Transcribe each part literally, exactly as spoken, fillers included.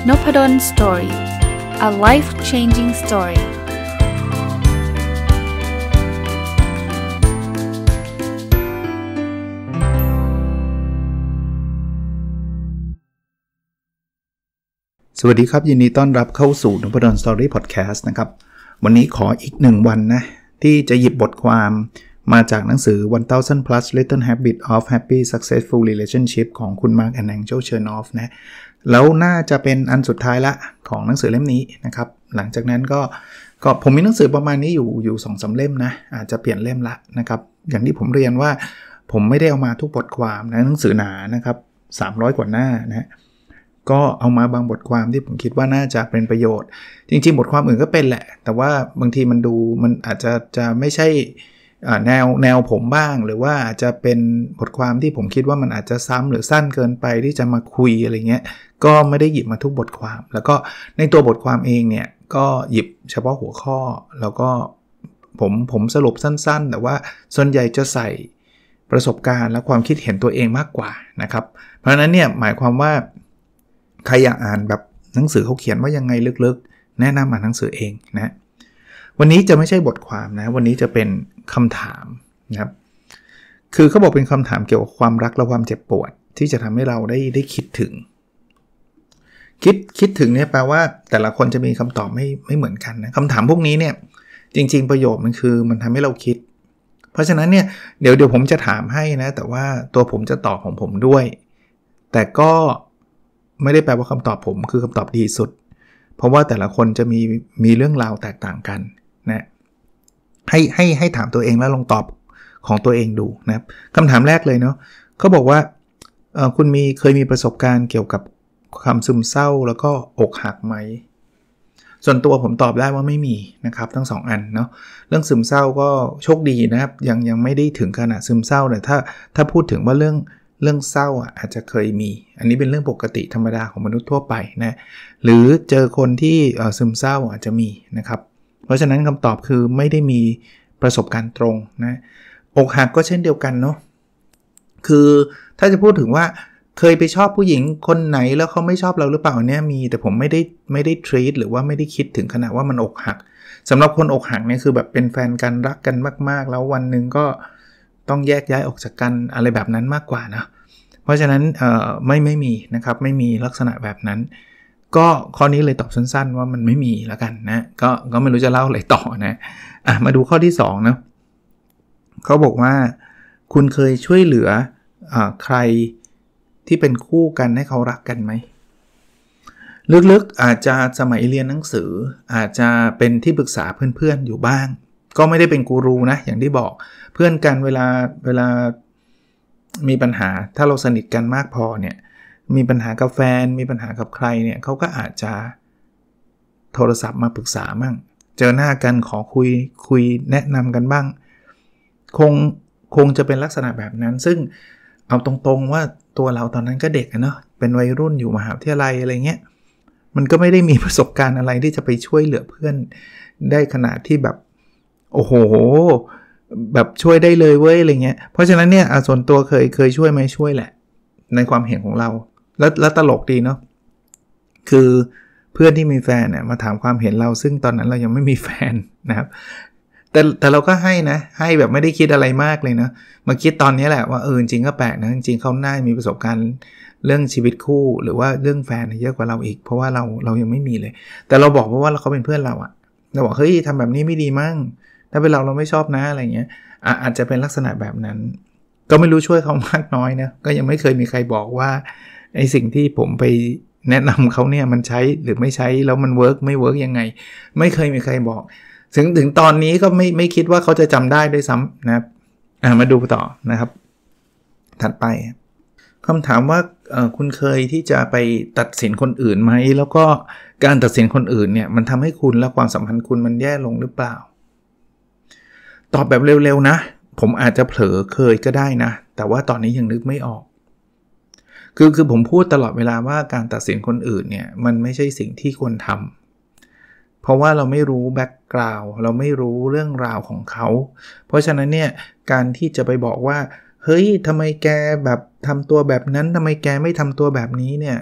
Nopadon Story. A life-changing story.สวัสดีครับยินดีต้อนรับเข้าสู่ Nopadon Story Podcast นะครับวันนี้ขออีกหนึ่งวันนะที่จะหยิบบทความมาจากหนังสือ one thousand plus Little Habits of Happy Successful Relationship ของคุณ Mark and Angel Chernoff นะแล้วน่าจะเป็นอันสุดท้ายละของหนังสือเล่มนี้นะครับหลังจากนั้นก็ก็ผมมีหนังสือประมาณนี้อยู่อยู่ สองถึงสาม เล่มนะอาจจะเปลี่ยนเล่มละนะครับอย่างที่ผมเรียนว่าผมไม่ได้เอามาทุกบทความนะหนังสือหนานะครับสามร้อยกว่าหน้านะก็เอามาบางบทความที่ผมคิดว่าน่าจะเป็นประโยชน์จริงๆบทความอื่นก็เป็นแหละแต่ว่าบางทีมันดูมันอาจจะจะไม่ใช่แนวแนวผมบ้างหรือว่าอาจจะเป็นบทความที่ผมคิดว่ามันอาจจะซ้ำหรือสั้นเกินไปที่จะมาคุยอะไรเงี้ยก็ไม่ได้หยิบมาทุกบทความแล้วก็ในตัวบทความเองเนี่ยก็หยิบเฉพาะหัวข้อแล้วก็ผมผมสรุปสั้นๆแต่ว่าส่วนใหญ่จะใส่ประสบการณ์และความคิดเห็นตัวเองมากกว่านะครับเพราะฉะนั้นเนี่ยหมายความว่าใครอยากอ่านแบบหนังสือเขาเขียนว่ายังไงลึกๆแนะนำอ่านหนังสือเองนะวันนี้จะไม่ใช่บทความนะวันนี้จะเป็นคำถามนะครับคือเขาบอกเป็นคำถามเกี่ยวกับความรักและความเจ็บปวดที่จะทำให้เราได้ได้คิดถึงคิดคิดถึงเนี่ยแปลว่าแต่ละคนจะมีคำตอบไม่ไม่เหมือนกันนะคำถามพวกนี้เนี่ยจริงๆประโยชน์มันคือมันทำให้เราคิดเพราะฉะนั้นเนี่ยเดี๋ยวเดี๋ยวผมจะถามให้นะแต่ว่าตัวผมจะตอบของผมด้วยแต่ก็ไม่ได้แปลว่าคำตอบผมคือคำตอบดีสุดเพราะว่าแต่ละคนจะมีมีเรื่องราวแตกต่างกันนะให้ให้ให้ถามตัวเองแล้วลองตอบของตัวเองดูนะครับคำถามแรกเลยเนาะเขาบอกว่าเอ่อคุณมีเคยมีประสบการณ์เกี่ยวกับความซึมเศร้าแล้วก็อกหักไหมส่วนตัวผมตอบได้ว่าไม่มีนะครับทั้งสองอันเนาะเรื่องซึมเศร้าก็โชคดีนะครับยังยังไม่ได้ถึงขนาดซึมเศร้าแต่ถ้าถ้าพูดถึงว่าเรื่องเรื่องเศร้าอ่ะอาจจะเคยมีอันนี้เป็นเรื่องปกติธรรมดาของมนุษย์ทั่วไปนะหรือเจอคนที่ซึมเศร้าอาจจะมีนะครับเพราะฉะนั้นคำตอบคือไม่ได้มีประสบการณ์ตรงนะอกหักก็เช่นเดียวกันเนาะคือถ้าจะพูดถึงว่าเคยไปชอบผู้หญิงคนไหนแล้วเขาไม่ชอบเราหรือเปล่าเนี่ยมีแต่ผมไม่ได้ไม่ได้ treat หรือว่าไม่ได้คิดถึงขนาดว่ามันอกหักสำหรับคนอกหักเนี่ยคือแบบเป็นแฟนกันรักกันมากๆแล้ววันนึงก็ต้องแยกย้ายออกจากกันอะไรแบบนั้นมากกว่านะเพราะฉะนั้นเอ่อไม่ไม่มีนะครับไม่มีลักษณะแบบนั้นก็ข้อนี้เลยตอบสั้นๆว่ามันไม่มีแล้วกันนะก็ก็ไม่รู้จะเล่าอะไรต่อนะอ่ะมาดูข้อที่สองนะเขาบอกว่าคุณเคยช่วยเหลืออ่าใครที่เป็นคู่กันให้เขารักกันไหมลึกๆอาจจะสมัยเรียนหนังสืออาจจะเป็นที่ปรึกษาเพื่อนๆอยู่บ้างก็ไม่ได้เป็นกูรูนะอย่างที่บอกเพื่อนกันเวลาเวลามีปัญหาถ้าเราสนิทกันมากพอเนี่ยมีปัญหากับแฟนมีปัญหากับใครเนี่ยเขาก็อาจจะโทรศัพท์มาปรึกษาบ้างเจอหน้ากันขอคุยคุยแนะนำกันบ้างคงคงจะเป็นลักษณะแบบนั้นซึ่งเอาตรงๆว่าตัวเราตอนนั้นก็เด็กเนาะเป็นวัยรุ่นอยู่มหาวิทยาลัยอะไรเงี้ยมันก็ไม่ได้มีประสบการณ์อะไรที่จะไปช่วยเหลือเพื่อนได้ขนาดที่แบบโอ้โหแบบช่วยได้เลยเว้ยอะไรเงี้ยเพราะฉะนั้นเนี่ยส่วนตัวเคยเคยช่วยไหมช่วยแหละในความเห็นของเราแล้วแล้วตลกดีเนาะคือเพื่อนที่มีแฟนเนี่ยมาถามความเห็นเราซึ่งตอนนั้นเรายังไม่มีแฟนนะครับแต่แต่เราก็ให้นะให้แบบไม่ได้คิดอะไรมากเลยนะมาคิดตอนนี้แหละว่าเออจริงก็แปลกนะจริงเขาน่ามีประสบการณ์เรื่องชีวิตคู่หรือว่าเรื่องแฟนเยอะกว่าเราอีกเพราะว่าเราเรายังไม่มีเลยแต่เราบอกเพราะว่าเขาเป็นเพื่อนเราอะเราบอกเฮ้ยทำแบบนี้ไม่ดีมั้งถ้าเป็นเราเราไม่ชอบนะอะไรเงี้ยอาจจะเป็นลักษณะแบบนั้นก็ไม่รู้ช่วยเขามากน้อยนะก็ยังไม่เคยมีใครบอกว่าไอ้สิ่งที่ผมไปแนะนำเขาเนี่ยมันใช้หรือไม่ใช้แล้วมันเวิร์กไม่เวิร์กยังไงไม่เคยมีใครบอกถึงถึงตอนนี้ก็ไม่ไม่คิดว่าเขาจะจำได้ด้วยซ้ำนะครับมาดูต่อนะครับถัดไปคำถามว่าคุณเคยที่จะไปตัดสินคนอื่นไหมแล้วก็การตัดสินคนอื่นเนี่ยมันทำให้คุณและความสัมพันธ์คุณมันแย่ลงหรือเปล่าตอบแบบเร็วๆนะผมอาจจะเผลอเคยก็ได้นะแต่ว่าตอนนี้ยังนึกไม่ออกคือคือผมพูดตลอดเวลาว่าการตัดสินคนอื่นเนี่ยมันไม่ใช่สิ่งที่ควรทำเพราะว่าเราไม่รู้แบ็กกราวด์เราไม่รู้เรื่องราวของเขาเพราะฉะนั้นเนี่ยการที่จะไปบอกว่าเฮ้ยทำไมแกแบบทำตัวแบบนั้นทำไมแกไม่ทำตัวแบบนี้เนี่ย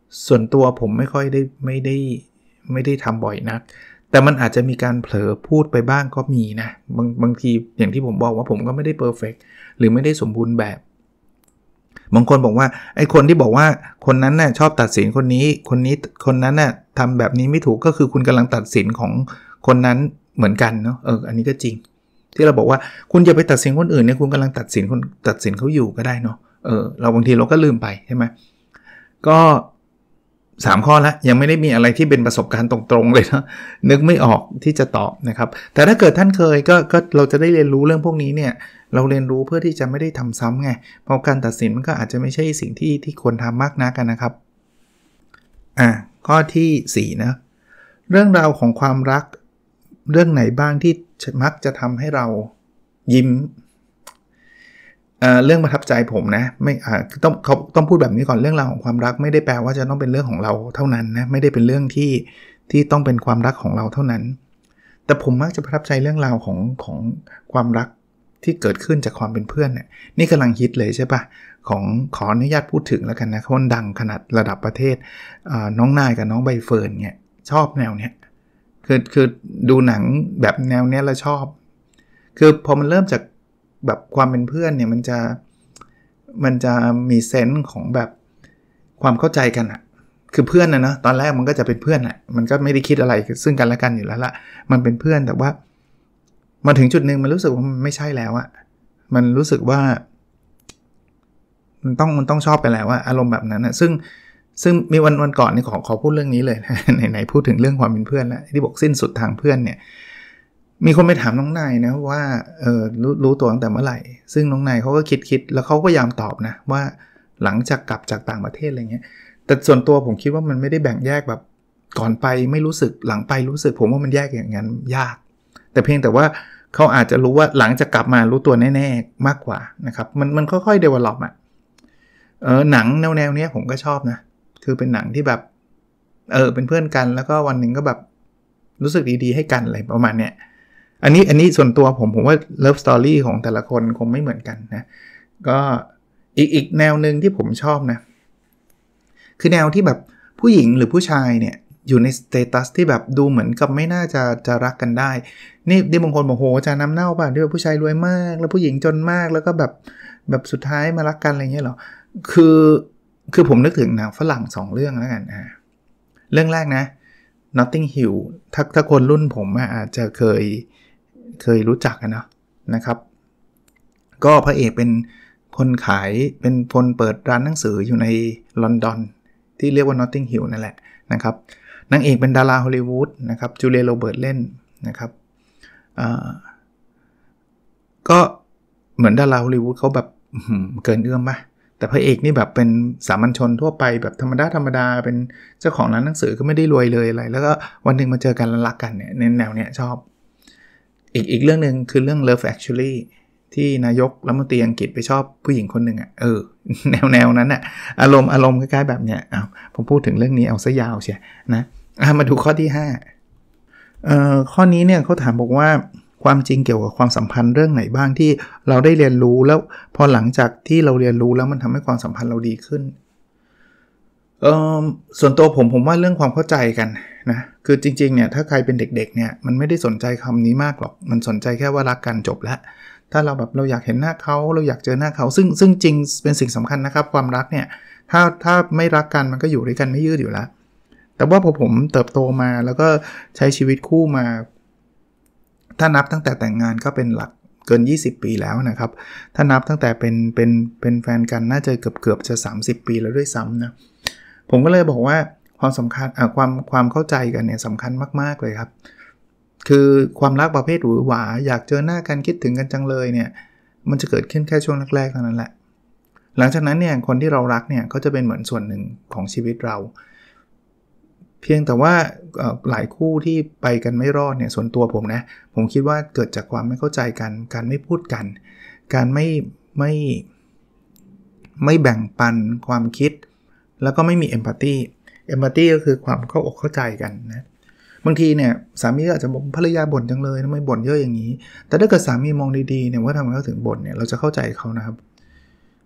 ส่วนตัวผมไม่ค่อยได้ไม่ได้ไม่ได้ทำบ่อยนักแต่มันอาจจะมีการเผลอพูดไปบ้างก็มีนะบางบางทีอย่างที่ผมบอกว่าผมก็ไม่ได้เพอร์เฟกต์หรือไม่ได้สมบูรณ์แบบบางคนบอกว่าไอ้คนที่บอกว่าคนนั้นน่ะชอบตัดสินคนนี้คนนี้คนนั้นน่ะทำแบบนี้ไม่ถูกก็คือคุณกำลังตัดสินของคนนั้นเหมือนกันเนาะเอออันนี้ก็จริงที่เราบอกว่าคุณอย่าไปตัดสินคนอื่นเนี่ยคุณกำลังตัดสินคนตัดสินเขาอยู่ก็ได้เนาะเออเราบางทีเราก็ลืมไปใช่ไหมก็สามข้อแล้วยังไม่ได้มีอะไรที่เป็นประสบการณ์ตรงๆเลยนะนึกไม่ออกที่จะตอบนะครับแต่ถ้าเกิดท่านเคยก็ก็เราจะได้เรียนรู้เรื่องพวกนี้เนี่ยเราเรียนรู้เพื่อที่จะไม่ได้ทำซ้ำไงเพราะการตัดสินมันก็อาจจะไม่ใช่สิ่งที่ที่ควรทำมากนักกันนะครับอ่ะข้อที่สี่นะเรื่องราวของความรักเรื่องไหนบ้างที่มักจะทำให้เรายิ้มเอ่อเรื่องประทับใจผมนะไม่อ่าต้องเขาต้องพูดแบบนี้ก่อนเรื่องราวของความรักไม่ได้แปลว่าจะต้องเป็นเรื่องของเราเท่านั้นนะไม่ได้เป็นเรื่องที่ที่ต้องเป็นความรักของเราเท่านั้นแต่ผมมักจะประทับใจเรื่องราวของของความรักที่เกิดขึ้นจากความเป็นเพื่อนเนี่ยนี่กำลังฮิตเลยใช่ปะของขออนุญาตพูดถึงแล้วกันนะคนดังขนาดระดับประเทศอ่าน้องนายกับน้องใบเฟิร์นเนี่ยชอบแนวเนี้ยคือคือดูหนังแบบแนวเนี้ยแล้วชอบคือพอมันเริ่มจากแบบความเป็นเพื่อนเนี่ยมันจะมันจะมีเซนส์ของแบบความเข้าใจกันอะคือเพื่อนนะเนาะตอนแรกมันก็จะเป็นเพื่อนแหละมันก็ไม่ได้คิดอะไรซึ่งกันและกันอยู่แล้วล่ะมันเป็นเพื่อนแต่ว่ามาถึงจุดนึงมันรู้สึกว่ามันไม่ใช่แล้วอะมันรู้สึกว่ามันต้องมันต้องชอบไปแล้วอะอารมณ์แบบนั้นอะซึ่งซึ่งมีวันวันก่อนนี่ขอขอพูดเรื่องนี้เลยไหนๆพูดถึงเรื่องความเป็นเพื่อนแล้วที่บอกสิ้นสุดทางเพื่อนเนี่ยมีคนไปถามน้องนายนะว่าเออรู้รู้ตัวตั้งแต่เมื่อไหร่ซึ่งน้องนายเขาก็คิดคิดแล้วเขาก็พยายามตอบนะว่าหลังจากกลับจากต่างประเทศอะไรเงี้ยแต่ส่วนตัวผมคิดว่ามันไม่ได้แบ่งแยกแบบก่อนไปไม่รู้สึกหลังไปรู้สึกผมว่ามันแยกอย่างนั้นยากแต่เพียงแต่ว่าเขาอาจจะรู้ว่าหลังจากกลับมารู้ตัวแน่ๆมากกว่านะครับมันมันค่อยๆ develop อ่ะเออหนังแนวแนวเนี้ยผมก็ชอบนะคือเป็นหนังที่แบบเออเป็นเพื่อนกันแล้วก็วันหนึ่งก็แบบรู้สึกดีๆให้กันอะไรประมาณเนี้ยอันนี้อันนี้ส่วนตัวผมผมว่า love story ของแต่ละคนคงไม่เหมือนกันนะก็อีกอีกแนวนึงที่ผมชอบนะคือแนวที่แบบผู้หญิงหรือผู้ชายเนี่ยอยู่ในสเตตัสที่แบบดูเหมือนกับไม่น่าจะจะรักกันได้นี่ที่บางคนบอกโหจะน้ำเน่าป่ะที่ว่าผู้ชายรวยมากแล้วผู้หญิงจนมากแล้วก็แบบแบบสุดท้ายมารักกันอะไรเงี้ยหรอคือคือผมนึกถึงหนังฝรั่งสองเรื่องแล้วกันอ่าเรื่องแรกนะ Notting Hill ถ้าถ้าคนรุ่นผมอาจจะเคยเคยรู้จักกันเนาะนะครับก็พระเอกเป็นคนขายเป็นคนเปิดร้านหนังสืออยู่ในลอนดอนที่เรียกว่า Notting Hill นั่นแหละนะครับนางเอกเป็นดาราฮอลลีวูดนะครับจูเลียโรเบิร์ตเล่นนะครับก็เหมือนดาราฮอลลีวูดเขาแบบเกินเอื้อมป่ะแต่พระเอกนี่แบบเป็นสามัญชนทั่วไปแบบธรรมดาธรรมดาเป็นเจ้าของร้านหนังสือก็ไม่ได้รวยเลยอะไรแล้วก็วันนึงมาเจอกันแล้วรักกันเนี่ยในแนวเนี้ยชอบอีกอีกเรื่องนึงคือเรื่อง Love Actually ที่นายกรัฐมนตรีอังกฤษไปชอบผู้หญิงคนหนึ่งอ่ะเออแนวแนวนั้นอ่ะอารมณ์อารมณ์คล้ายๆแบบเนี้ยอ้าวผมพูดถึงเรื่องนี้เอาซะยาวเชียนะมาดูข้อที่ห้าเอ่อข้อนี้เนี่ยเขาถามบอกว่าความจริงเกี่ยวกับความสัมพันธ์เรื่องไหนบ้างที่เราได้เรียนรู้แล้วพอหลังจากที่เราเรียนรู้แล้วมันทำให้ความสัมพันธ์เราดีขึ้นเอ่อส่วนตัวผมผมว่าเรื่องความเข้าใจกันนะคือจริงๆเนี่ยถ้าใครเป็นเด็กๆเนี่ยมันไม่ได้สนใจคำนี้มากหรอกมันสนใจแค่ว่ารักกันจบแล้วถ้าเราแบบเราอยากเห็นหน้าเขาเราอยากเจอหน้าเขาซึ่งซึ่งจริงเป็นสิ่งสำคัญนะครับความรักเนี่ยถ้าถ้าไม่รักกันมันก็อยู่ด้วยกันไม่ยืดอยู่แล้วแต่ว่าพอผมเติบโตมาแล้วก็ใช้ชีวิตคู่มาถ้านับตั้งแต่แต่งงานก็เป็นหลักเกินยี่สิบปีแล้วนะครับถ้านับตั้งแต่เป็นเป็นเป็นแฟนกันน่าจะเกือบเกือบจะสามสิบปีแล้วด้วยซ้ำนะผมก็เลยบอกว่าความสำคัญอ่ะความความเข้าใจกันเนี่ยสำคัญมากๆเลยครับคือความรักประเภทหวือหวาอยากเจอหน้ากันคิดถึงกันจังเลยเนี่ยมันจะเกิดขึ้นแค่ช่วงแรกๆเท่านั้นแหละหลังจากนั้นเนี่ยคนที่เรารักเนี่ยก็จะเป็นเหมือนส่วนหนึ่งของชีวิตเราเพียงแต่ว่าหลายคู่ที่ไปกันไม่รอดเนี่ยส่วนตัวผมนะผมคิดว่าเกิดจากความไม่เข้าใจกันการไม่พูดกันการไม่ไม่ไม่แบ่งปันความคิดแล้วก็ไม่มีเอมพัตตีเอมพัตตีก็คือความเข้าอกเข้าใจกันนะบางทีเนี่ยสามีอาจจะบอกภรรยาบ่นจังเลยทำไมบ่นเยอะอย่างนี้แต่ถ้าเกิดสามีมองดีๆเนี่ยว่าทำไมเขาถึงบ่นเนี่ยเราจะเข้าใจเขานะครับ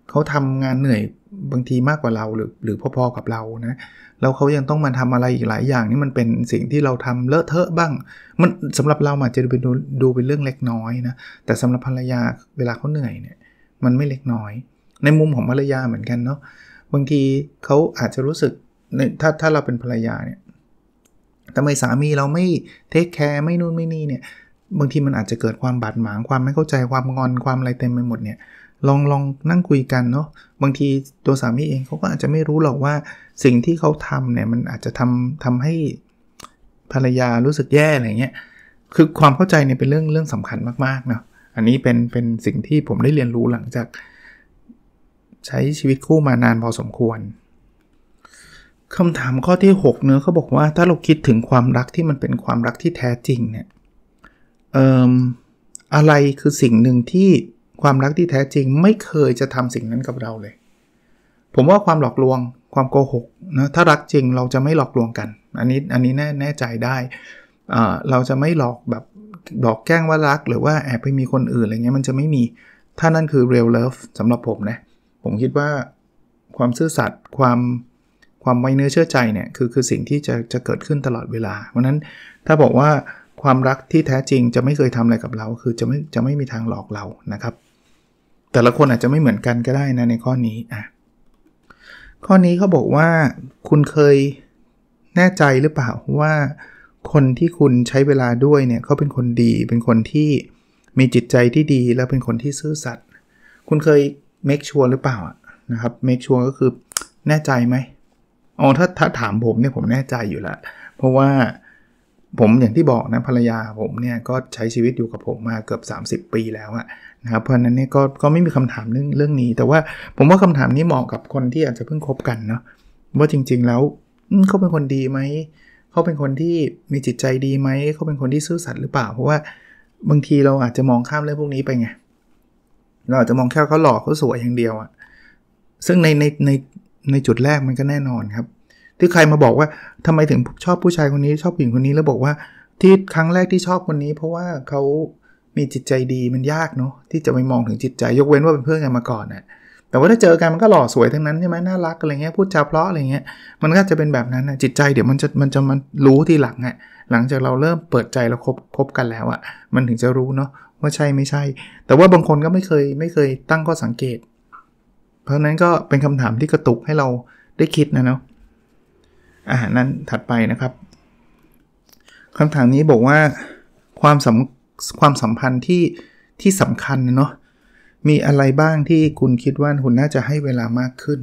เขาทำงานเหนื่อยบางทีมากกว่าเราหรือหรือพอๆกับเรานะแล้วเขายังต้องมาทำอะไรอีกหลายอย่างนี่มันเป็นสิ่งที่เราทำเลอะเทอะบ้างมันสำหรับเราอาจจะดูเป็นดูเป็นเรื่องเล็กน้อยนะแต่สำหรับภรรยาเวลาเขาเหนื่อยเนี่ยมันไม่เล็กน้อยในมุมของภรรยาเหมือนกันเนาะบางทีเขาอาจจะรู้สึกถ้าถ้าเราเป็นภรรยาเนี่ยทำไมสามีเราไม่เทคแคร์ไม่นู่นไม่นี่เนี่ยบางทีมันอาจจะเกิดความบาดหมางความไม่เข้าใจความงอนความอะไรเต็มไปหมดเนี่ยลองลองนั่งคุยกันเนาะบางทีตัวสามีเองเขาก็อาจจะไม่รู้หรอกว่าสิ่งที่เขาทำเนี่ยมันอาจจะทำทำให้ภรรยารู้สึกแย่อะไรเงี้ยคือความเข้าใจเนี่ยเป็นเรื่องเรื่องสำคัญมากๆเนาะอันนี้เป็นเป็นสิ่งที่ผมได้เรียนรู้หลังจากใช้ชีวิตคู่มานานพอสมควรคำถามข้อที่หกเนื้อเขาบอกว่าถ้าเราคิดถึงความรักที่มันเป็นความรักที่แท้จริงเนี่ยเอ่ออะไรคือสิ่งหนึ่งที่ความรักที่แท้จริงไม่เคยจะทำสิ่งนั้นกับเราเลยผมว่าความหลอกลวงความโกหกนะถ้ารักจริงเราจะไม่หลอกลวงกันอันนี้อันนี้แน่แน่ใจได้อ่าเราจะไม่หลอกแบบหลอกแกล้งว่ารักหรือว่าแอบไปมีคนอื่นอะไรเงี้ยมันจะไม่มีถ้านั่นคือ real love สำหรับผมนะผมคิดว่าความซื่อสัตย์ความความไว้เนื้อเชื่อใจเนี่ยคือคือสิ่งที่จะจะเกิดขึ้นตลอดเวลาเพราะนั้นถ้าบอกว่าความรักที่แท้จริงจะไม่เคยทำอะไรกับเราคือจะไม่จะไม่มีทางหลอกเรานะครับแต่ละคนอาจจะไม่เหมือนกันก็ได้นะในข้อนี้อ่ะข้อนี้เขาบอกว่าคุณเคยแน่ใจหรือเปล่าว่าคนที่คุณใช้เวลาด้วยเนี่ยเขาเป็นคนดีเป็นคนที่มีจิตใจที่ดีและเป็นคนที่ซื่อสัตย์คุณเคย make sure หรือเปล่านะครับ make sure ก็คือแน่ใจไหมอ๋อถ้าถ้าถามผมเนี่ยผมแน่ใจอยู่แล้วเพราะว่าผมอย่างที่บอกนะภรรยาผมเนี่ยก็ใช้ชีวิตอยู่กับผมมาเกือบสามสิบปีแล้วอะนะครับเพราะฉะนั้นเนี่ยก็ก็ไม่มีคำถามเรื่องเรื่องนี้แต่ว่าผมว่าคำถามนี้เหมาะกับคนที่อาจจะเพิ่งคบกันเนาะว่าจริงๆแล้วเขาเป็นคนดีไหมเขาเป็นคนที่มีจิตใจดีไหมเขาเป็นคนที่ซื่อสัตย์หรือเปล่าเพราะว่าบางทีเราอาจจะมองข้ามเรื่องพวกนี้ไปไงเราอาจจะมองแค่เขาหล่อเขาสวยอย่างเดียวอะซึ่งในในในในจุดแรกมันก็แน่นอนครับที่ใครมาบอกว่าทำไมถึงชอบผู้ชายคนนี้ชอบผู้หญิงคนนี้แล้วบอกว่าที่ครั้งแรกที่ชอบคนนี้เพราะว่าเขามีจิตใจดีมันยากเนาะที่จะไปมองถึงจิตใจยกเว้นว่าเป็นเพื่อนกันมาก่อนนะแต่ว่าถ้าเจอกันมันก็หล่อสวยทั้งนั้นใช่ไหมน่ารักอะไรเงี้ยพูดจาเพราะอะไรเงี้ยมันก็จะเป็นแบบนั้นนะจิตใจเดี๋ยวมันจะมันจะมันรู้ทีหลังอ่ะหลังจากเราเริ่มเปิดใจแล้วคบคบกันแล้วอ่ะมันถึงจะรู้เนาะว่าใช่ไม่ใช่แต่ว่าบางคนก็ไม่เคยไม่เคยตั้งข้อสังเกตเพราะนั้นก็เป็นคำถามที่กระตุกให้เราได้คิดนะเนาะอ่านั้นถัดไปนะครับคำถามนี้บอกว่าความสัมความสัมพันธ์ที่ที่สำคัญเนาะมีอะไรบ้างที่คุณคิดว่าคุณน่าจะให้เวลามากขึ้น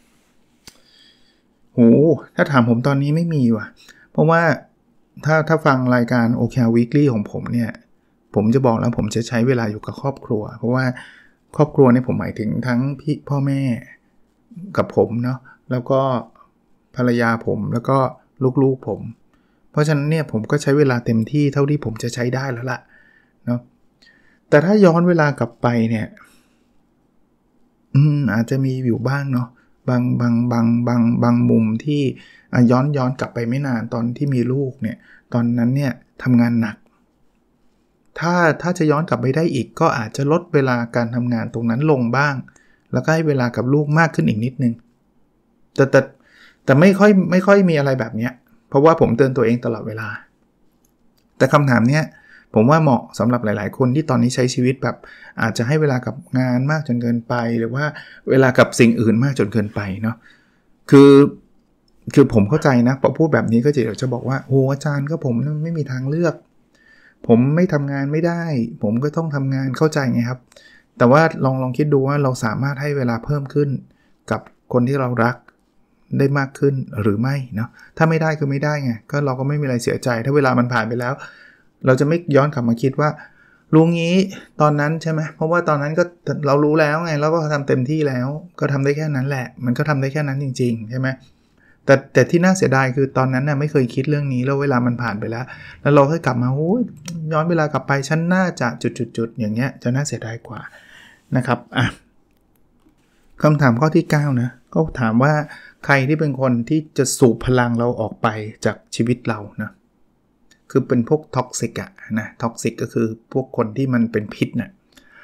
โหถ้าถามผมตอนนี้ไม่มีว่ะเพราะว่าถ้าถ้าฟังรายการ โอ เค อาร์ Weekly ของผมเนี่ยผมจะบอกแล้วผมจะใช้เวลาอยู่กับครอบครัวเพราะว่าครอบครัวเนี่ยผมหมายถึงทั้งพี่พ่อแม่กับผมเนาะแล้วก็ภรรยาผมแล้วก็ลูกๆผมเพราะฉะนั้นเนี่ยผมก็ใช้เวลาเต็มที่เท่าที่ผมจะใช้ได้แล้วล่ะเนาะแต่ถ้าย้อนเวลากลับไปเนี่ยอืมอาจจะมีอยู่บ้างเนาะบางบางบางบางบางมุมที่ย้อนย้อนกลับไปไม่นานตอนที่มีลูกเนี่ยตอนนั้นเนี่ยทำงานหนักถ้าถ้าจะย้อนกลับไปได้อีกก็อาจจะลดเวลาการทำงานตรงนั้นลงบ้างแล้วก็ให้เวลากับลูกมากขึ้นอีกนิดนึงแต่แต่แต่ไม่ค่อยไม่ค่อยมีอะไรแบบเนี้ยเพราะว่าผมเตือนตัวเองตลอดเวลาแต่คำถามเนี้ยผมว่าเหมาะสำหรับหลายๆคนที่ตอนนี้ใช้ชีวิตแบบอาจจะให้เวลากับงานมากจนเกินไปหรือว่าเวลากับสิ่งอื่นมากจนเกินไปเนาะคือคือผมเข้าใจนะพอพูดแบบนี้ก็จะเดี๋ยวจะบอกว่าโอ้อาจารย์ก็ผมไม่มีทางเลือกผมไม่ทำงานไม่ได้ผมก็ต้องทำงานเข้าใจไงครับแต่ว่าลองลองคิดดูว่าเราสามารถให้เวลาเพิ่มขึ้นกับคนที่เรารักได้มากขึ้นหรือไม่เนาะถ้าไม่ได้คือไม่ได้ไงก็เราก็ไม่มีอะไรเสียใจถ้าเวลามันผ่านไปแล้วเราจะไม่ย้อนกลับมาคิดว่ารู้งี้ตอนนั้นใช่ไหมเพราะว่าตอนนั้นก็เรารู้แล้วไงเราก็ทำเต็มที่แล้วก็ทำได้แค่นั้นแหละมันก็ทำได้แค่นั้นจริงๆใช่ไหมแต่แต่ที่น่าเสียดายคือตอนนั้นน่ะไม่เคยคิดเรื่องนี้แล้วเวลามันผ่านไปแล้วแล้วเราค่อยกลับมาโอ้ยย้อนเวลากลับไปฉันน่าจะจุดๆๆอย่างเงี้ยจะน่าเสียดายกว่านะครับอ่ะคำถามข้อที่เก้านะก็ถามว่าใครที่เป็นคนที่จะสูบพลังเราออกไปจากชีวิตเรานะคือเป็นพวกท็อกซิกอะนะท็อกซิกก็คือพวกคนที่มันเป็นพิษนะ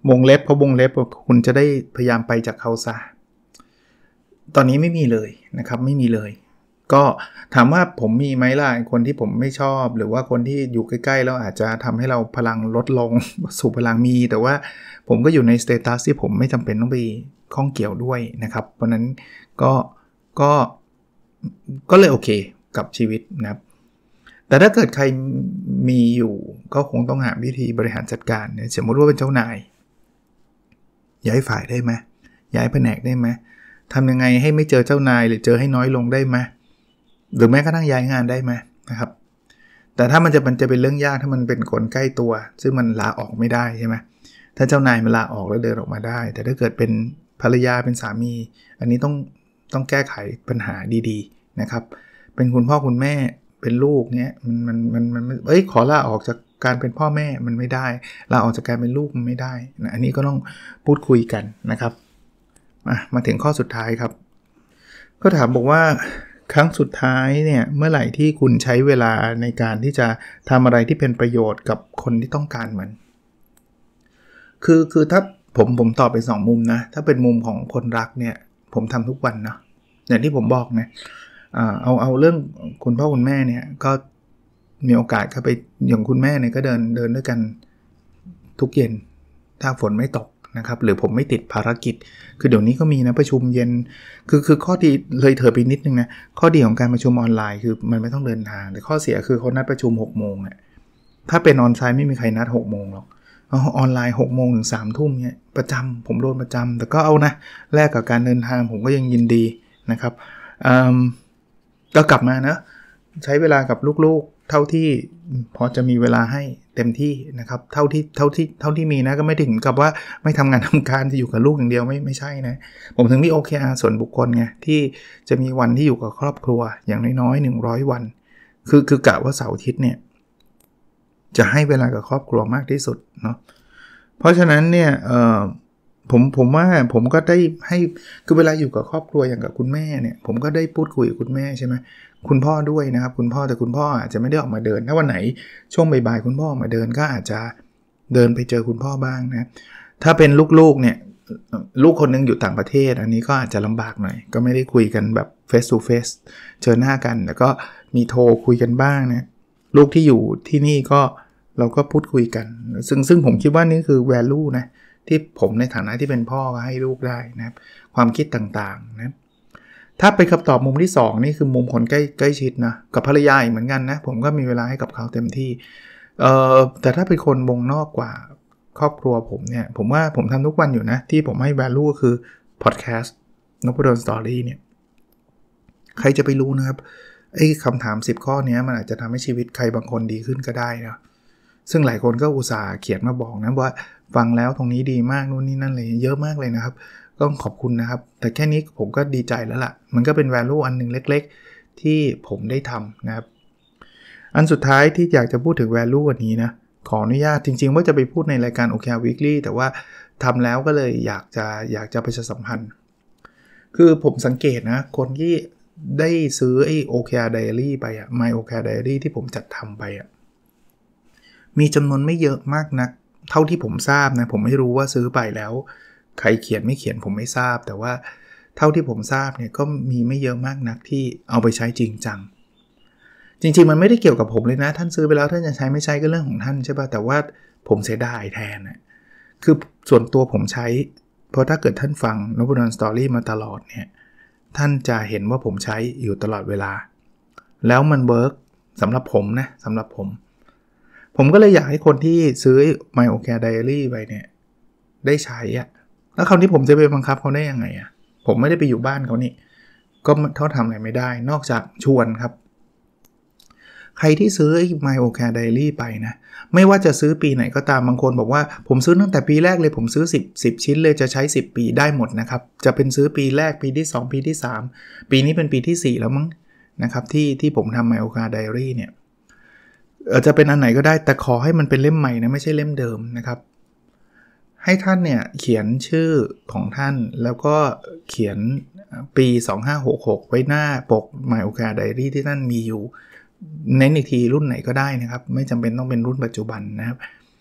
วงเล็บเพราะวงเล็บคุณจะได้พยายามไปจากเขาซะตอนนี้ไม่มีเลยนะครับไม่มีเลยก็ถามว่าผมมีไหมล่ะคนที่ผมไม่ชอบหรือว่าคนที่อยู่ใกล้ๆแล้วอาจจะทำให้เราพลังลดลงสู่พลังมีแต่ว่าผมก็อยู่ในสเตตัสที่ผมไม่จำเป็นต้องไปข้องเกี่ยวด้วยนะครับเพราะนั้นก็ก็ก็เลยโอเคกับชีวิตนะครับแต่ถ้าเกิดใครมีอยู่ก็คงต้องหาวิธีบริหารจัดการเนี่ยสมมติว่าเป็นเจ้านายย้ายฝ่ายได้ไหมย้ายแผนกได้ไหมทำยังไงให้ไม่เจอเจ้านายหรือเจอให้น้อยลงได้ไหมหรือแม้กระทั่งย้ายงานได้ไหมนะครับแต่ถ้ามันจะมันจะเป็นเรื่องยากถ้ามันเป็นคนใกล้ตัวซึ่งมันลาออกไม่ได้ใช่ไหมถ้าเจ้านายมันลาออกแล้วเดินออกมาได้แต่ถ้าเกิดเป็นภรรยาเป็นสามีอันนี้ต้องต้องแก้ไขปัญหาดีๆนะครับเป็นคุณพ่อคุณแม่เป็นลูกเนี้ยมันมันมันมันเอ้ยขอลาออกจากการเป็นพ่อแม่มันไม่ได้ลาออกจากการเป็นลูกมันไม่ได้นะอันนี้ก็ต้องพูดคุยกันนะครับมามาถึงข้อสุดท้ายครับก็ถามบอกว่าครั้งสุดท้ายเนี่ยเมื่อไหร่ที่คุณใช้เวลาในการที่จะทำอะไรที่เป็นประโยชน์กับคนที่ต้องการมันคือคือถ้าผมผมตอบไปสองมุมนะถ้าเป็นมุมของคนรักเนี่ยผมทำทุกวันเนาะอย่างที่ผมบอกนะเอาเอาเรื่องคุณพ่อคุณแม่เนี่ยก็มีโอกาสเข้าไปอย่างคุณแม่เนี่ยก็เดินเดินด้วยกันทุกเย็นถ้าฝนไม่ตกนะครับหรือผมไม่ติดภารกิจคือเดี๋ยวนี้ก็มีนะประชุมเย็นคือคือข้อดีเลยเถอะไปนิดนึงนะข้อดีของการประชุมออนไลน์คือมันไม่ต้องเดินทางแต่ข้อเสียคือเขานัดประชุม หกโมงเนี่ยถ้าเป็นออนไลน์ไม่มีใครนัด หกโมงหรอกออนไลน์ หกโมงถึง สามทุ่มเนี่ยประจำผมโดนประจำแต่ก็เอานะแลกกับการเดินทางผมก็ยังยินดีนะครับก็กลับมานะใช้เวลากับลูกๆเท่าที่พอจะมีเวลาให้เต็มที่นะครับเท่าที่เท่าที่เท่าที่มีนะก็ไม่ถึงกับว่าไม่ทำงานทำการจะอยู่กับลูกอย่างเดียวไม่ไม่ใช่นะผมถึงมี โอ เค อาร์ ส่วนบุคคลไงที่จะมีวันที่อยู่กับครอบครัวอย่างน้อยๆหนึ่งร้อยวันคือคือกะว่าเสาร์อาทิตย์เนี่ยจะให้เวลากับครอบครัวมากที่สุดเนาะเพราะฉะนั้นเนี่ยเอ่อผมผมว่าผมก็ได้ให้คือเวลาอยู่กับครอบครัวอย่างกับคุณแม่เนี่ยผมก็ได้พูดคุยกับคุณแม่ใช่ไหมคุณพ่อด้วยนะครับคุณพ่อแต่คุณพ่ออาจจะไม่ได้ออกมาเดินถ้าวันไหนช่วงบ่ายๆคุณพ่อออกมาเดินก็อาจจะเดินไปเจอคุณพ่อบ้างนะถ้าเป็นลูกๆเนี่ยลูกคนนึงอยู่ต่างประเทศอันนี้ก็อาจจะลำบากหน่อยก็ไม่ได้คุยกันแบบ face to face เจอหน้ากันแล้วก็มีโทรคุยกันบ้างนะลูกที่อยู่ที่นี่ก็เราก็พูดคุยกันซึ่งซึ่งผมคิดว่านี่คือ value นะที่ผมในฐานะที่เป็นพ่อก็ให้ลูกได้นะครับความคิดต่างๆนะถ้าไปคำตอบมุมที่สองนี่คือมุมคนใกล้ใกล้ชิดนะกับภรรยาอีกเหมือนกันนะผมก็มีเวลาให้กับเขาเต็มที่เอ่อแต่ถ้าเป็นคนวงนอกกว่าครอบครัวผมเนี่ยผมว่าผมทำทุกวันอยู่นะที่ผมให้ value ก็คือ podcast นพดล Story เนี่ยใครจะไปรู้นะครับไอ้คำถามสิบข้อนี้มันอาจจะทำให้ชีวิตใครบางคนดีขึ้นก็ได้นะซึ่งหลายคนก็อุตส่าห์เขียนมาบอกนะว่าฟังแล้วตรงนี้ดีมากนู่นนี่นั่นเลยเยอะมากเลยนะครับก็ขอบคุณนะครับแต่แค่นี้ผมก็ดีใจแล้วล่ะมันก็เป็น value อันนึงเล็กๆที่ผมได้ทำนะครับอันสุดท้ายที่อยากจะพูดถึง value วันนี้นะขออนุญาตจริงๆว่าจะไปพูดในรายการ โอ เค อาร์ Weekly แต่ว่าทำแล้วก็เลยอยากจะอยากจะประชาสัมพันธ์คือผมสังเกตนะคนที่ได้ซื้อไอ้ โอ เค อาร์ Diary ไปอะ My โอ เค อาร์ Diary ที่ผมจัดทำไปอะมีจำนวนไม่เยอะมากนักเท่าที่ผมทราบนะผมไม่รู้ว่าซื้อไปแล้วใครเขียนไม่เขียนผมไม่ทราบแต่ว่าเท่าที่ผมทราบเนี่ยก็มีไม่เยอะมากนักที่เอาไปใช้จริงจังจริงๆมันไม่ได้เกี่ยวกับผมเลยนะท่านซื้อไปแล้วท่านจะใช้ไม่ใช้ก็เรื่องของท่านใช่ป่ะแต่ว่าผมเสียดายแทนนะคือส่วนตัวผมใช้เพราะถ้าเกิดท่านฟังนพดล Story มาตลอดเนี่ยท่านจะเห็นว่าผมใช้อยู่ตลอดเวลาแล้วมันเวิร์กสำหรับผมนะสำหรับผมผมก็เลยอยากให้คนที่ซื้อ My โอ เค อาร์ Diary ไปเนี่ยได้ใช้อะแล้วคราวนี้ผมจะไปบังคับเขาได้ยังไงอะผมไม่ได้ไปอยู่บ้านเขานี่ก็เขาทำอะไรไม่ได้นอกจากชวนครับใครที่ซื้อ My โอ เค อาร์ Diary ไปนะไม่ว่าจะซื้อปีไหนก็ตามบางคนบอกว่าผมซื้อตั้งแต่ปีแรกเลยผมซื้อสิบ สิบชิ้นเลยจะใช้สิบปีได้หมดนะครับจะเป็นซื้อปีแรกปีที่สองปีที่สามปีนี้เป็นปีที่สี่แล้วมั้งนะครับที่ที่ผมทำ My โอ เค อาร์ Diary เนี่ยอาจจะเป็นอันไหนก็ได้แต่ขอให้มันเป็นเล่มใหม่นะไม่ใช่เล่มเดิมนะครับให้ท่านเนี่ยเขียนชื่อของท่านแล้วก็เขียนปีสองพันห้าร้อยหกสิบหกไว้หน้าปก My โอ เค อาร์ Diary ที่ท่านมีอยู่เน้นอีกทีรุ่นไหนก็ได้นะครับไม่จำเป็นต้องเป็นรุ่นปัจจุบันนะครับ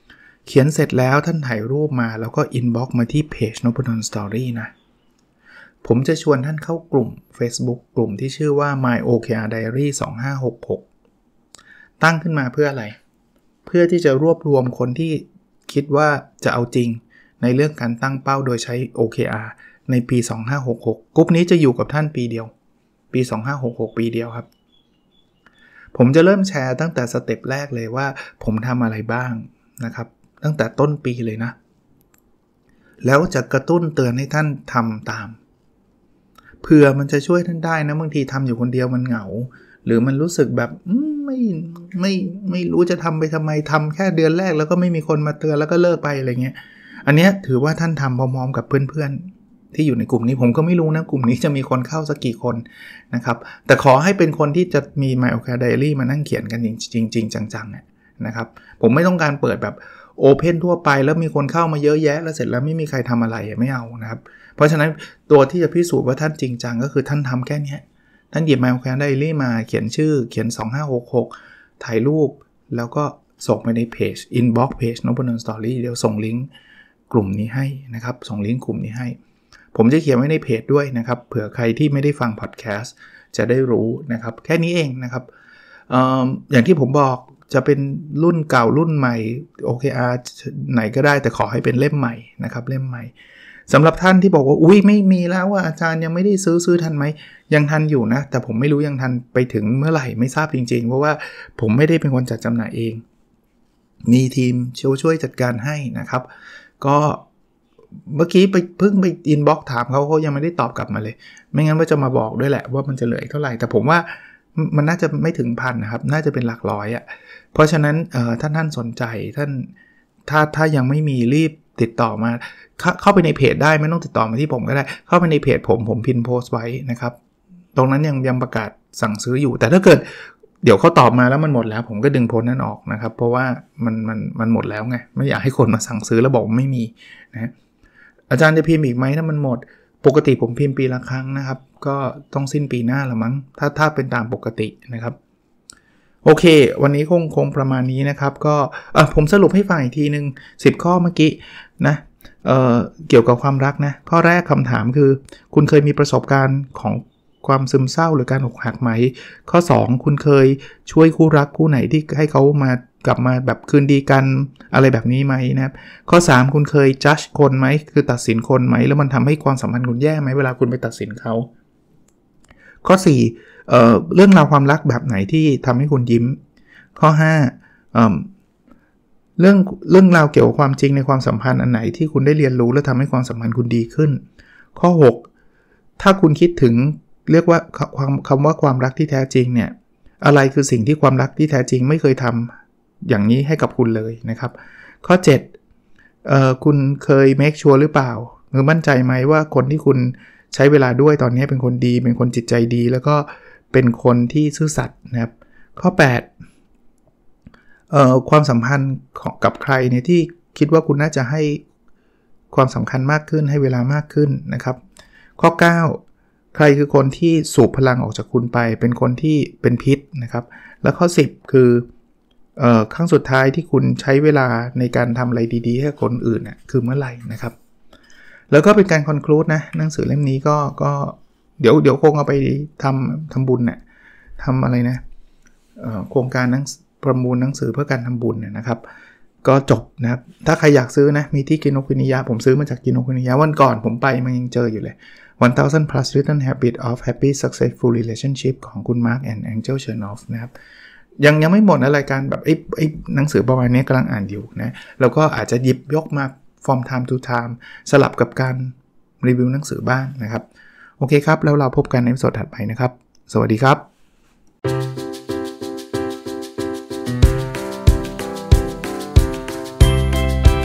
เขียนเสร็จแล้วท่านถ่ายรูปมาแล้วก็อินบ็อกซ์มาที่เพจ Nopadon Story นะผมจะชวนท่านเข้ากลุ่ม Facebook กลุ่มที่ชื่อว่า My โอ เค อาร์ Diary สองห้าหกหกตั้งขึ้นมาเพื่ออะไรเพื่อที่จะรวบรวมคนที่คิดว่าจะเอาจริงในเรื่องการตั้งเป้าโดยใช้ โอ เค อาร์ ในปีสองห้าหกหกกลุ่มนี้จะอยู่กับท่านปีเดียวปีสองห้าหกหกปีเดียวครับผมจะเริ่มแชร์ตั้งแต่สเต็ปแรกเลยว่าผมทำอะไรบ้างนะครับตั้งแต่ต้นปีเลยนะแล้วจะกระตุ้นเตือนให้ท่านทำตามเผื่อมันจะช่วยท่านได้นะบางทีทำอยู่คนเดียวมันเหงาหรือมันรู้สึกแบบไม่ไม่ไม่รู้จะทำไปทำไมทำแค่เดือนแรกแล้วก็ไม่มีคนมาเตือนแล้วก็เลิกไปอะไรเงี้ยอันเนี้ยถือว่าท่านทำพร้อมๆกับเพื่อนๆที่อยู่ในกลุ่มนี้ผมก็ไม่รู้นะกลุ่มนี้จะมีคนเข้าสักกี่คนนะครับแต่ขอให้เป็นคนที่จะมี My โอ เค อาร์ Diary มานั่งเขียนกันจริงจริงจังๆนะครับผมไม่ต้องการเปิดแบบโอเพ่นทั่วไปแล้วมีคนเข้ามาเยอะแยะแล้วเสร็จแล้วไม่มีใครทำอะไรไม่เอานะครับเพราะฉะนั้นตัวที่จะพิสูจน์ว่าท่านจริงจังก็คือท่านทำแค่นี้ท่านหยิบ My โอ เค อาร์ Diary มาเขียนชื่อเขียนสองห้าหกหกถ่ายรูปแล้วก็ส่งไปในเพจ inbox เพจ Nopadon Story เดี๋ยวส่งลิงก์กลุ่มนี้ให้นะครับส่งลิงก์กลุ่มนี้ให้ผมจะเขียนไว้ในเพจด้วยนะครับเผื่อใครที่ไม่ได้ฟังพอดแคสต์จะได้รู้นะครับแค่นี้เองนะครับ เอ่อ อย่างที่ผมบอกจะเป็นรุ่นเก่ารุ่นใหม่ โอ เค อาร์ ไหนก็ได้แต่ขอให้เป็นเล่มใหม่นะครับเล่มใหม่สำหรับท่านที่บอกว่าอุ้ยไม่มีแล้วว่าอาจารย์ยังไม่ได้ซื้อซื้อทันไหมยังทันอยู่นะแต่ผมไม่รู้ยังทันไปถึงเมื่อไหร่ไม่ทราบจริงๆเพราะว่าผมไม่ได้เป็นคนจัดจำหน่ายเองมีทีมช่วยช่วยจัดการให้นะครับก็เมื่อกี้ไปเพิ่งไปอินบ็อกซ์ถามเขาเขายังไม่ได้ตอบกลับมาเลยไม่งั้นว่าจะมาบอกด้วยแหละว่ามันจะเหลือเท่าไหร่แต่ผมว่ามันน่าจะไม่ถึงพันนะครับน่าจะเป็นหลักร้อยอ่ะเพราะฉะนั้นเอ่อท่านท่านสนใจท่านถ้าถ้ายังไม่มีรีบติดต่อมาเข้าไปในเพจได้ไม่ต้องติดต่อมาที่ผมก็ได้เข้าไปในเพจผมผมพินโพสต์ไว้นะครับตรงนั้นยังยังประกาศสั่งซื้ออยู่แต่ถ้าเกิดเดี๋ยวเขาตอบมาแล้วมันหมดแล้วผมก็ดึงโพสต์นั้นออกนะครับเพราะว่ามันมันมันหมดแล้วไงไม่อยากให้คนมาสั่งซื้อแล้วบอกไม่มีนะอาจารย์จะพิมพ์อีกไหมถ้ามันหมดปกติผมพิมพ์ปีละครั้งนะครับก็ต้องสิ้นปีหน้าละมั้งถ้าถ้าเป็นตามปกตินะครับโอเควันนี้คงคงประมาณนี้นะครับก็อ่ะผมสรุปให้ฟังอีกทีนึงสิบข้อเมื่อกี้นะเอ่อเกี่ยวกับความรักนะข้อแรกคำถามคือคุณเคยมีประสบการณ์ของความซึมเศร้าหรือการอกหักไหมข้อสองคุณเคยช่วยคู่รักคู่ไหนที่ให้เขามากลับมาแบบคืนดีกันอะไรแบบนี้ไหมนะครับข้อสามคุณเคยจัดคนไหมคือตัดสินคนไหมแล้วมันทำให้ความสัมพันธ์คุณแย่ไหมเวลาคุณไปตัดสินเขาข้อสี่เอ่อเรื่องราวความรักแบบไหนที่ทำให้คุณยิ้มข้อห้าเอ่อเรื่องเรื่องราวเกี่ยวกับความจริงในความสัมพันธ์อันไหนที่คุณได้เรียนรู้และทำให้ความสัมพันธ์คุณดีขึ้นข้อหกถ้าคุณคิดถึงเรียกว่าคำว่าความรักที่แท้จริงเนี่ยอะไรคือสิ่งที่ความรักที่แท้จริงไม่เคยทำอย่างนี้ให้กับคุณเลยนะครับข้อเจ็ดเอ่อคุณเคย make sure หรือเปล่าหรือมั่นใจไหมว่าคนที่คุณใช้เวลาด้วยตอนนี้เป็นคนดีเป็นคนจิตใจดีแล้วก็เป็นคนที่ซื่อสัตย์นะครับข้อแปดเอ่อความสัมพันธ์กับใครเนี่ยที่คิดว่าคุณน่าจะให้ความสำคัญมากขึ้นให้เวลามากขึ้นนะครับข้อเก้าใครคือคนที่สูบพลังออกจากคุณไปเป็นคนที่เป็นพิษนะครับแล้วข้อสิบคือเอ่อครั้งสุดท้ายที่คุณใช้เวลาในการทำอะไรดีๆให้คนอื่นน่ะคือเมื่อไหร่นะครับแล้วก็เป็นการคอนคลูดนะหนังสือเล่มนี้ก็ก็เดี๋ยวเดี๋ยวคงเอาไปทำทำบุญน่ะทำอะไรนะเอ่อโครงการหนังประมูลหนังสือเพื่อการทำบุญเนี่ยนะครับก็จบนะครับถ้าใครอยากซื้อนะมีที่กิโนคุนิยะผมซื้อมาจากกิโนคุนิยะวันก่อนผมไปมันยังเจออยู่เลยone thousand plus written habit of happy successful relationship ของคุณ Mark and Angel Chernoff นะครับยังยังไม่หมดนะรายการแบบไอ้ไอ้หนังสือประมาณนี้กำลังอ่านอยู่นะแล้วก็อาจจะหยิบยกมา from time to time สลับกับการรีวิวหนังสือบ้างนะครับโอเคครับแล้วเราพบกันในตอนถัดไปนะครับสวัสดีครับ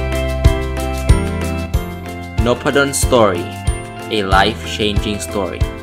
Nopadon Story, a life-changing story.